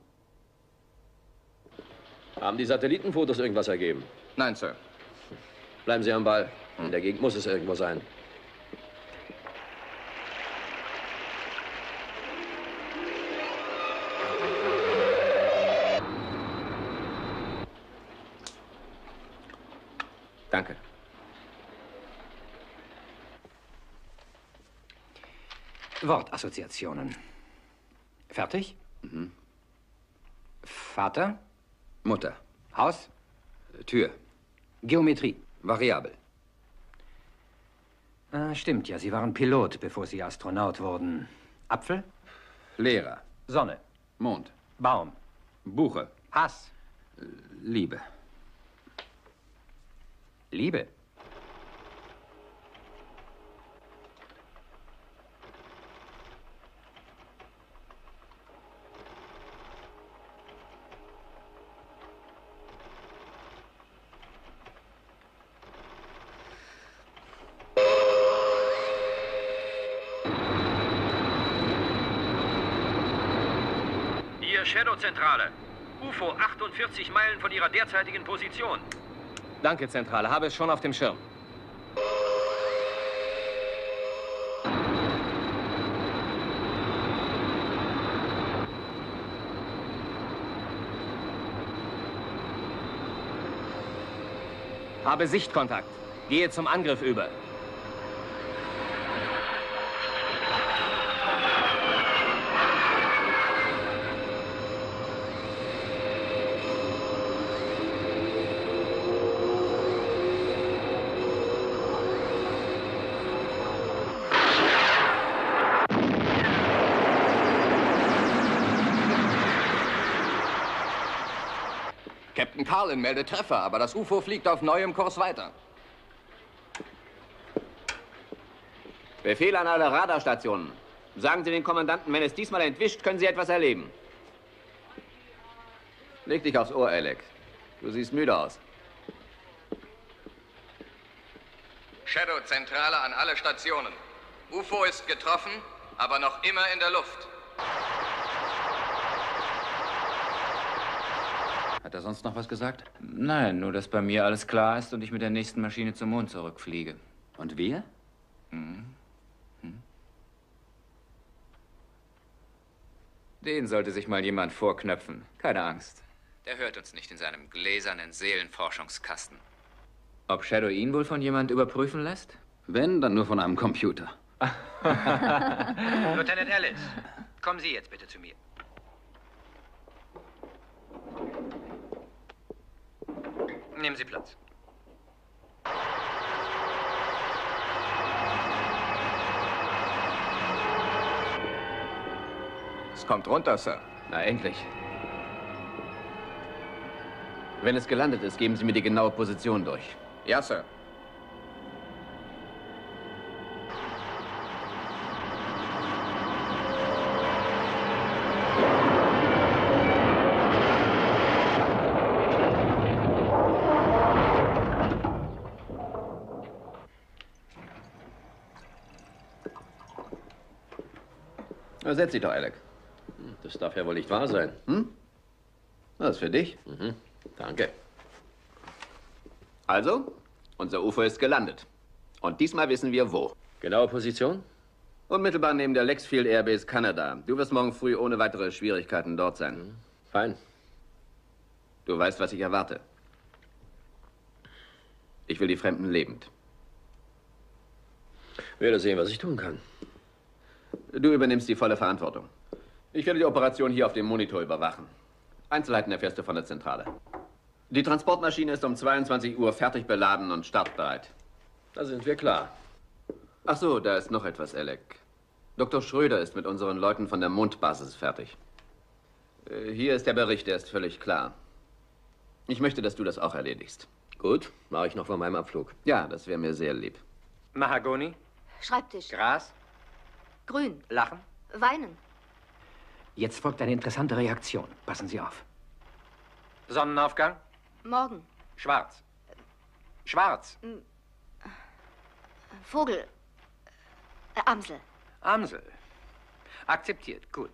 Haben die Satellitenfotos irgendwas ergeben? Nein, Sir. Bleiben Sie am Ball. In der Gegend muss es irgendwo sein. Danke. Wortassoziationen. Fertig? Mhm. Vater? Mutter. Haus? Tür. Geometrie. Variabel. Stimmt ja, Sie waren Pilot, bevor Sie Astronaut wurden. Apfel? Lehrer. Sonne. Mond. Baum. Buche. Hass. Liebe. Liebe. Shadow-Zentrale. UFO 48 Meilen von Ihrer derzeitigen Position. Danke, Zentrale. Habe es schon auf dem Schirm. Habe Sichtkontakt. Gehe zum Angriff über. Captain Carlin meldet Treffer, aber das UFO fliegt auf neuem Kurs weiter. Befehl an alle Radarstationen. Sagen Sie den Kommandanten, wenn es diesmal entwischt, können Sie etwas erleben. Leg dich aufs Ohr, Alec. Du siehst müde aus. Shadow-Zentrale an alle Stationen. UFO ist getroffen, aber noch immer in der Luft. Hat er sonst noch was gesagt? Nein, nur dass bei mir alles klar ist und ich mit der nächsten Maschine zum Mond zurückfliege. Und wir? Den sollte sich mal jemand vorknöpfen. Keine Angst. Der hört uns nicht in seinem gläsernen Seelenforschungskasten. Ob Shadow ihn wohl von jemand überprüfen lässt? Wenn, dann nur von einem Computer. Lieutenant Ellis, kommen Sie jetzt bitte zu mir. Nehmen Sie Platz. Es kommt runter, Sir. Na, endlich. Wenn es gelandet ist, geben Sie mir die genaue Position durch. Ja, Sir. Na, setz dich doch, Alec. Das darf ja wohl nicht wahr sein. Das ist für dich. Danke. Also, unser UFO ist gelandet. Und diesmal wissen wir, wo. Genaue Position? Unmittelbar neben der Lexfield Airbase Kanada. Du wirst morgen früh ohne weitere Schwierigkeiten dort sein. Fein. Du weißt, was ich erwarte. Ich will die Fremden lebend. Ich werde sehen, was ich tun kann. Du übernimmst die volle Verantwortung. Ich werde die Operation hier auf dem Monitor überwachen. Einzelheiten erfährst du von der Zentrale. Die Transportmaschine ist um 22 Uhr fertig beladen und startbereit. Da sind wir klar. Ach so, da ist noch etwas, Alec. Dr. Schröder ist mit unseren Leuten von der Mondbasis fertig. Hier ist der Bericht, der ist völlig klar. Ich möchte, dass du das auch erledigst. Gut, mache ich noch vor meinem Abflug. Ja, das wäre mir sehr lieb. Mahagoni? Schreibtisch. Gras? Grün. Lachen? Weinen. Jetzt folgt eine interessante Reaktion. Passen Sie auf. Sonnenaufgang? Morgen. Schwarz. Schwarz. Vogel. Amsel. Amsel. Akzeptiert. Gut.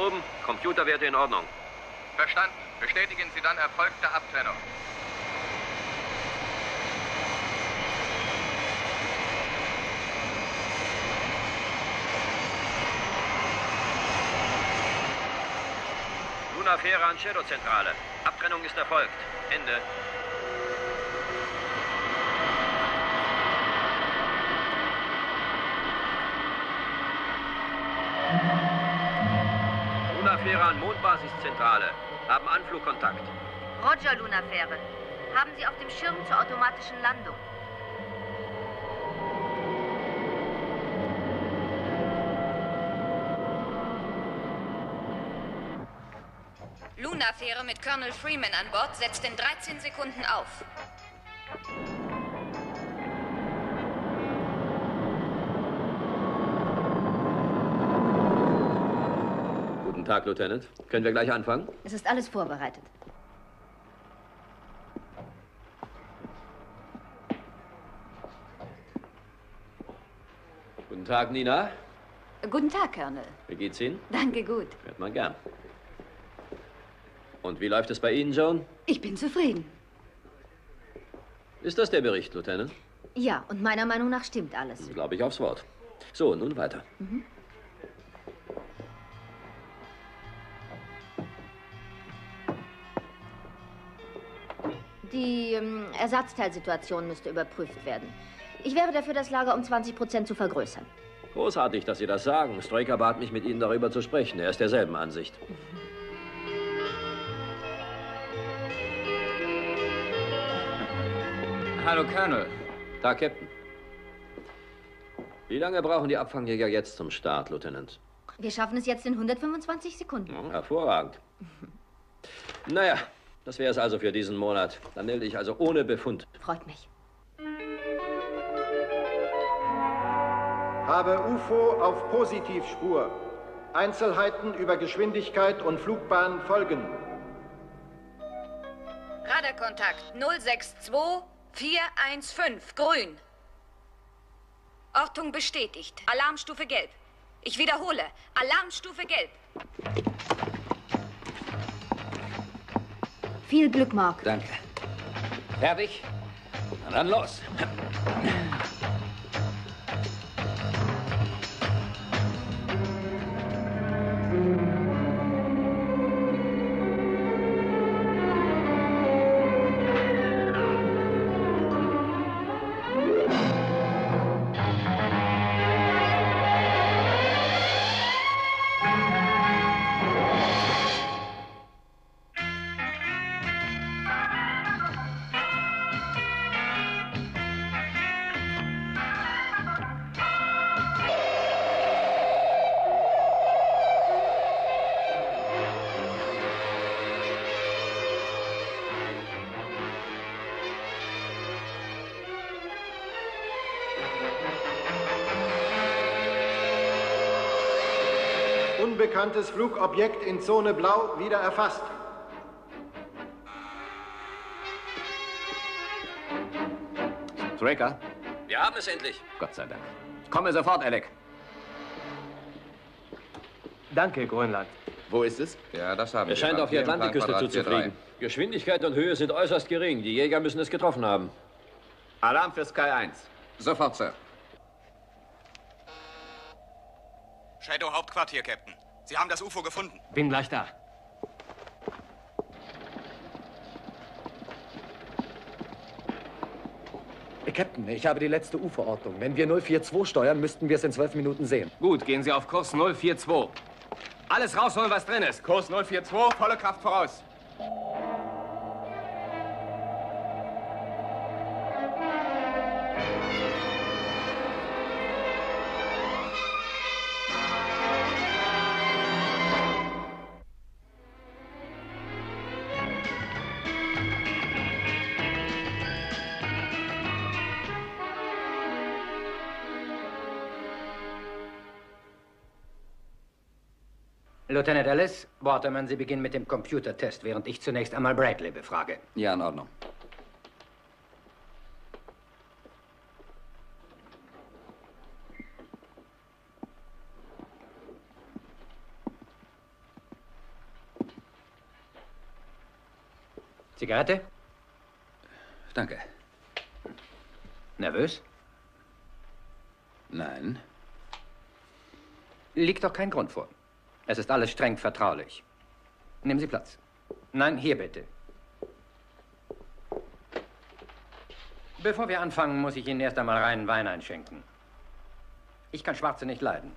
oben, Computerwerte in Ordnung. Verstanden. Bestätigen Sie dann Erfolg der Abtrennung. Luna-Fähre an Shadow-Zentrale. Abtrennung ist erfolgt. Ende. Luna-Fähre an Mondbasiszentrale. Haben Anflugkontakt. Roger, Luna-Fähre. Haben Sie auf dem Schirm zur automatischen Landung. Luna-Fähre mit Colonel Freeman an Bord setzt in 13 Sekunden auf. Guten Tag, Lieutenant. Können wir gleich anfangen? Es ist alles vorbereitet. Guten Tag, Nina. Guten Tag, Colonel. Wie geht's Ihnen? Danke, gut. Hört man gern. Und wie läuft es bei Ihnen, Joan? Ich bin zufrieden. Ist das der Bericht, Lieutenant? Ja, und meiner Meinung nach stimmt alles. Glaube ich aufs Wort. So, nun weiter. Die Ersatzteilsituation müsste überprüft werden. Ich wäre dafür, das Lager um 20% zu vergrößern. Großartig, dass Sie das sagen. Stoiker bat mich, mit Ihnen darüber zu sprechen. Er ist derselben Ansicht. Hallo, Colonel. Tag, Captain. Wie lange brauchen die Abfangjäger jetzt zum Start, Lieutenant? Wir schaffen es jetzt in 125 Sekunden. Hervorragend. Naja, das wäre es also für diesen Monat. Dann melde ich also ohne Befund. Freut mich. Habe UFO auf Positivspur. Einzelheiten über Geschwindigkeit und Flugbahn folgen. Radarkontakt 062415, grün. Ortung bestätigt. Alarmstufe gelb. Ich wiederhole, Alarmstufe gelb. Viel Glück, Mark. Danke. Fertig? Na dann los. Unbekanntes Flugobjekt in Zone Blau wieder erfasst. Tracker? Wir haben es endlich. Gott sei Dank. Ich komme sofort, Alec. Danke, Grönland. Wo ist es? Ja, das haben wir. Es scheint auf die Atlantikküste zuzufliegen. Geschwindigkeit und Höhe sind äußerst gering. Die Jäger müssen es getroffen haben. Alarm für Sky 1. Sofort, Sir. Shadow Hauptquartier, Captain. Sie haben das UFO gefunden. Bin gleich da. Captain, ich habe die letzte UFO-Ortung. Wenn wir 042 steuern, müssten wir es in 12 Minuten sehen. Gut, gehen Sie auf Kurs 042. Alles rausholen, was drin ist. Kurs 042, volle Kraft voraus. Lieutenant Ellis, Waterman, Sie beginnen mit dem Computertest, während ich zunächst einmal Bradley befrage. Ja, in Ordnung. Zigarette? Danke. Nervös? Nein. Liegt doch kein Grund vor. Es ist alles streng vertraulich. Nehmen Sie Platz. Nein, hier bitte. Bevor wir anfangen, muss ich Ihnen erst einmal reinen Wein einschenken. Ich kann Schwarze nicht leiden.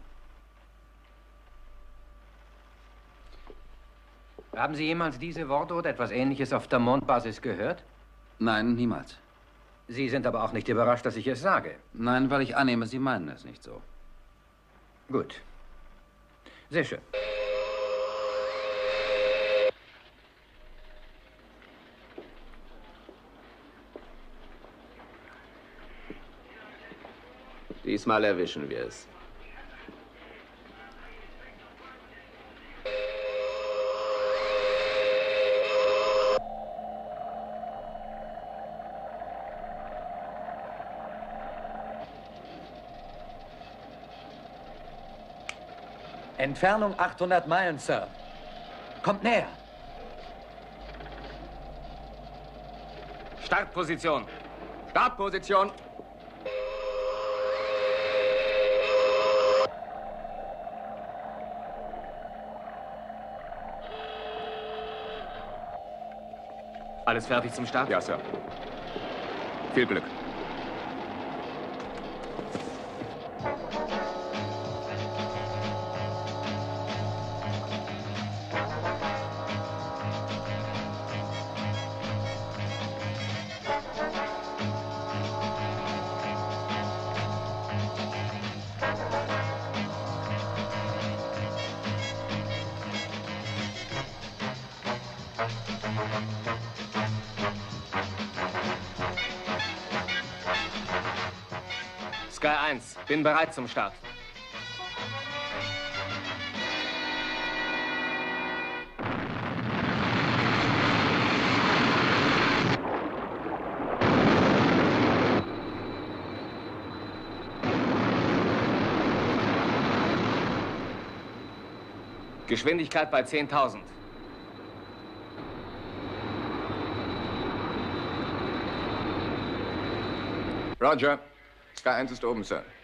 Haben Sie jemals diese Worte oder etwas Ähnliches auf der Mondbasis gehört? Nein, niemals. Sie sind aber auch nicht überrascht, dass ich es sage. Nein, weil ich annehme, Sie meinen es nicht so. Gut. Sehr schön. Diesmal erwischen wir es. Entfernung 800 Meilen, Sir. Kommt näher. Startposition. Startposition. Alles fertig zum Start? Ja, Sir. Viel Glück. Sky 1, bin bereit zum Start. Geschwindigkeit bei 10.000. Roger. Sky 1 ist oben, Sir.